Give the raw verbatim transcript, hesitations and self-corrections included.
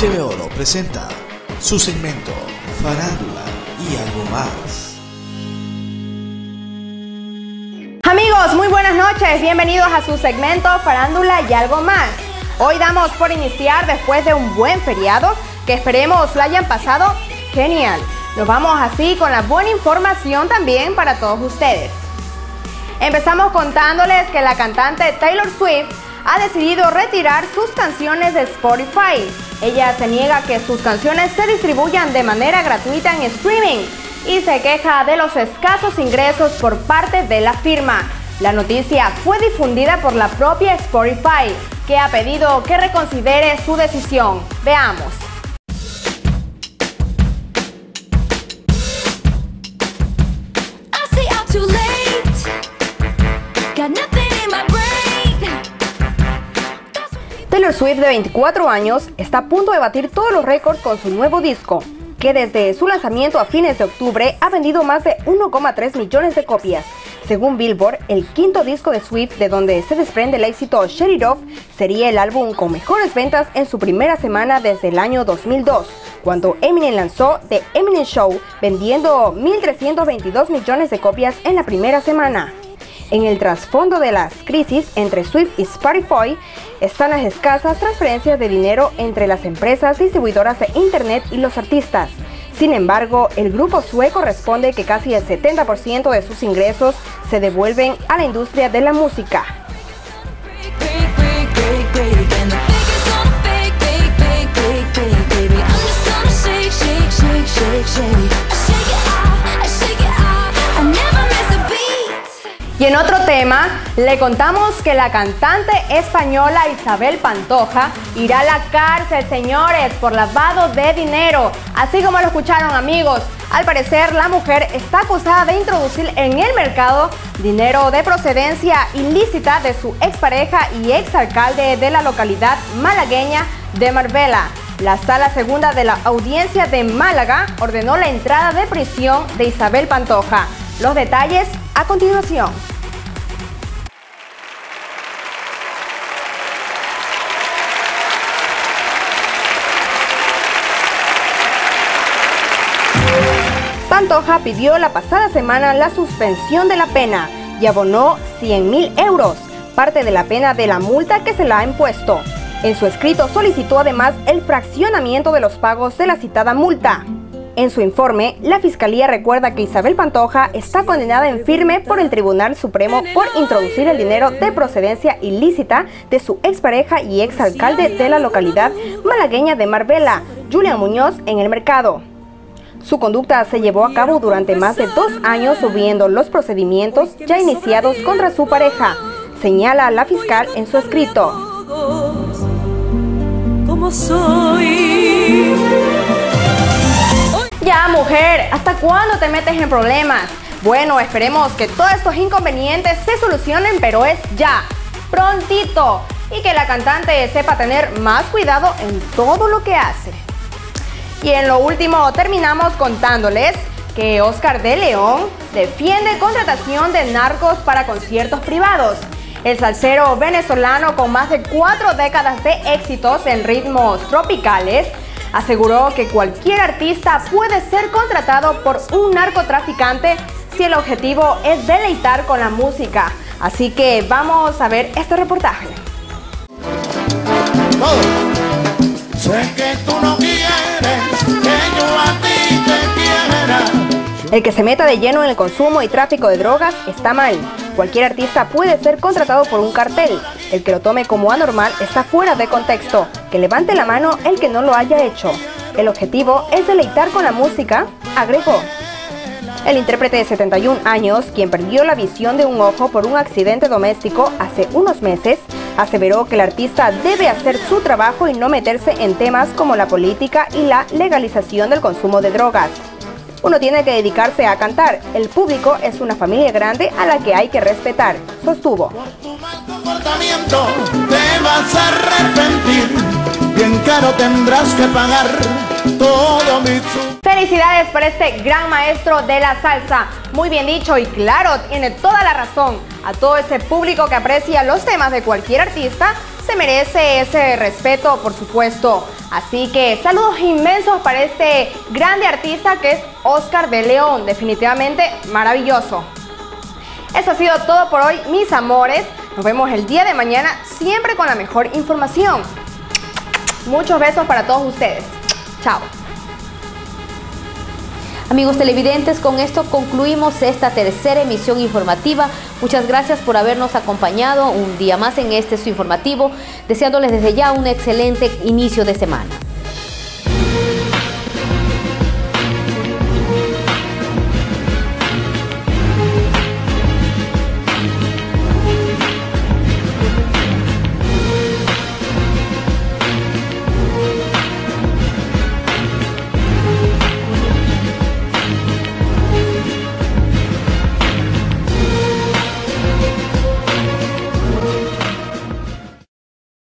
H B Oro presenta su segmento Farándula y algo más. Amigos, muy buenas noches, bienvenidos a su segmento Farándula y algo más. Hoy damos por iniciar después de un buen feriado, que esperemos lo hayan pasado genial. Nos vamos así con la buena información también para todos ustedes. Empezamos contándoles que la cantante Taylor Swift ha decidido retirar sus canciones de Spotify. Ella se niega que sus canciones se distribuyan de manera gratuita en streaming y se queja de los escasos ingresos por parte de la firma. La noticia fue difundida por la propia Spotify, que ha pedido que reconsidere su decisión. Veamos. Taylor Swift, de veinticuatro años, está a punto de batir todos los récords con su nuevo disco, que desde su lanzamiento a fines de octubre ha vendido más de uno coma tres millones de copias. Según Billboard, el quinto disco de Swift, de donde se desprende el éxito Shut It Off, sería el álbum con mejores ventas en su primera semana desde el año dos mil dos, cuando Eminem lanzó The Eminem Show, vendiendo mil trescientos veintidós millones de copias en la primera semana. En el trasfondo de las crisis entre Swift y Spotify están las escasas transferencias de dinero entre las empresas distribuidoras de internet y los artistas. Sin embargo, el grupo sueco responde que casi el setenta por ciento de sus ingresos se devuelven a la industria de la música. Y en otro tema, le contamos que la cantante española Isabel Pantoja irá a la cárcel, señores, por lavado de dinero. Así como lo escucharon, amigos, al parecer la mujer está acusada de introducir en el mercado dinero de procedencia ilícita de su expareja y exalcalde de la localidad malagueña de Marbella. La Sala Segunda de la Audiencia de Málaga ordenó la entrada de prisión de Isabel Pantoja. Los detalles a continuación. Pantoja pidió la pasada semana la suspensión de la pena y abonó cien mil euros, parte de la pena de la multa que se le ha impuesto. En su escrito solicitó además el fraccionamiento de los pagos de la citada multa. En su informe, la Fiscalía recuerda que Isabel Pantoja está condenada en firme por el Tribunal Supremo por introducir el dinero de procedencia ilícita de su expareja y exalcalde de la localidad malagueña de Marbella, Julián Muñoz, en el mercado. Su conducta se llevó a cabo durante más de dos años, subiendo los procedimientos ya iniciados contra su pareja, señala la fiscal en su escrito. ¿Cómo soy? Ya, mujer, ¿hasta cuándo te metes en problemas? Bueno, esperemos que todos estos inconvenientes se solucionen, pero es ya, prontito, y que la cantante sepa tener más cuidado en todo lo que hace. Y en lo último terminamos contándoles que Oscar de León defiende contratación de narcos para conciertos privados. El salsero venezolano, con más de cuatro décadas de éxitos en ritmos tropicales, aseguró que cualquier artista puede ser contratado por un narcotraficante si el objetivo es deleitar con la música. Así que vamos a ver este reportaje. Oh. Sé que tú no quieres que yo a ti te quiera. El que se meta de lleno en el consumo y tráfico de drogas está mal. Cualquier artista puede ser contratado por un cartel. El que lo tome como anormal está fuera de contexto. Que levante la mano el que no lo haya hecho. El objetivo es deleitar con la música, agregó. El intérprete de setenta y un años, quien perdió la visión de un ojo por un accidente doméstico hace unos meses, aseveró que el artista debe hacer su trabajo y no meterse en temas como la política y la legalización del consumo de drogas. Uno tiene que dedicarse a cantar. El público es una familia grande a la que hay que respetar, sostuvo. Por tu mal comportamiento te vas a arrepentir. Bien caro tendrás que pagar todo mi... Felicidades para este gran maestro de la salsa. Muy bien dicho y claro, tiene toda la razón. A todo ese público que aprecia los temas de cualquier artista, se merece ese respeto, por supuesto. Así que saludos inmensos para este grande artista que es Oscar de León, definitivamente maravilloso. Eso ha sido todo por hoy, mis amores. Nos vemos el día de mañana, siempre con la mejor información. Muchos besos para todos ustedes. Chao. Amigos televidentes, con esto concluimos esta tercera emisión informativa. Muchas gracias por habernos acompañado un día más en este su informativo, deseándoles desde ya un excelente inicio de semana.